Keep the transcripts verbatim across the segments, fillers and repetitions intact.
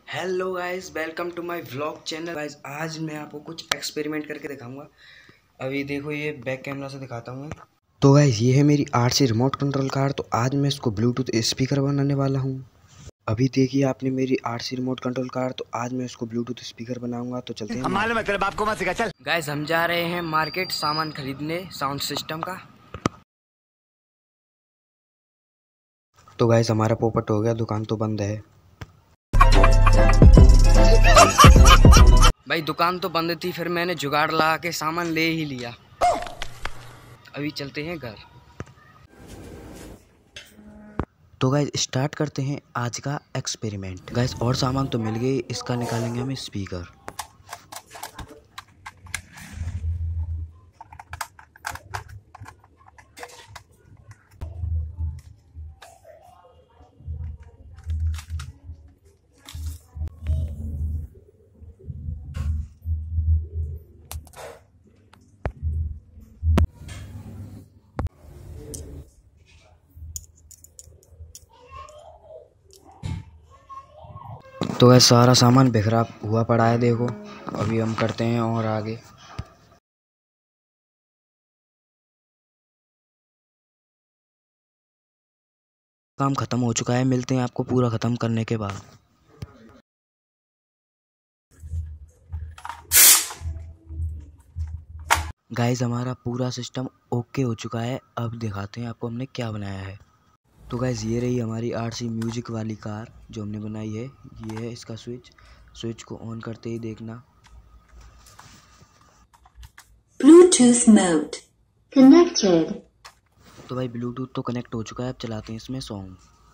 Hello guys, welcome to my vlog channel. Guys आज मैं आपको कुछ एक्सपेरिमेंट करके दिखाऊंगा। अभी देखो, ये बैक कैमरा से दिखाता हूँ। तो गाइस ये है मेरी आरसी रिमोट कंट्रोल कार। तो आज मैं इसको ब्लूटूथ स्पीकर बनाने वाला हूँ। अभी देखिए आपने मेरी आरसी रिमोट कंट्रोल कार, तो आज मैं इसको ब्लूटूथ स्पीकर बनाऊंगा। तो चलते हैं। मालूम है तेरे बाप को मत सिखा, चल। गाइस हम जा रहे हैं मार्केट सामान खरीदने साउंड सिस्टम का। तो गाइस हमारा पोपट हो गया, दुकान तो बंद है। भाई दुकान तो बंद थी, फिर मैंने जुगाड़ लगा के सामान ले ही लिया। अभी चलते हैं घर। तो गाइस स्टार्ट करते हैं आज का एक्सपेरिमेंट। गाइस और सामान तो मिल गए, इसका निकालेंगे हम स्पीकर। तो गाइस सारा सामान बिखरा हुआ पड़ा है, देखो। अभी हम करते हैं और आगे। काम खत्म हो चुका है, मिलते हैं आपको पूरा खत्म करने के बाद। गाइस हमारा पूरा सिस्टम ओके हो चुका है। अब दिखाते हैं आपको हमने क्या बनाया है। तो गाइस ये रही हमारी आरसी म्यूजिक वाली कार जो हमने बनाई है। ये है इसका स्विच। स्विच को ऑन करते ही देखना, ब्लूटूथ मोड कनेक्टेड। तो भाई ब्लूटूथ तो कनेक्ट हो चुका है। अब चलाते हैं इसमें सॉन्ग।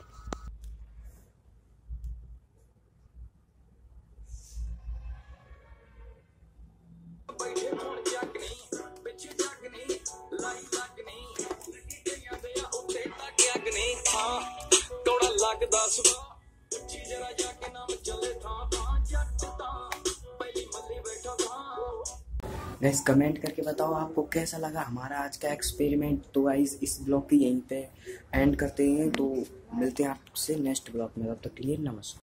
गाइस कमेंट करके बताओ आपको कैसा लगा हमारा आज का एक्सपेरिमेंट। तो गाइस इस ब्लॉग की यहीं पे एंड करते हैं। तो मिलते हैं आपसे नेक्स्ट ब्लॉग में, तब तक के लिए नमस्कार।